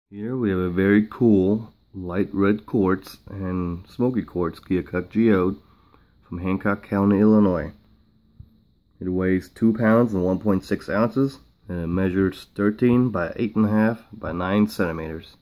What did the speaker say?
Here we have a very cool light red quartz and smoky quartz Keokuk geode from Hancock County, Illinois. It weighs 2 pounds and 1.6 ounces and it measures 13 by 8.5 by 9 centimeters.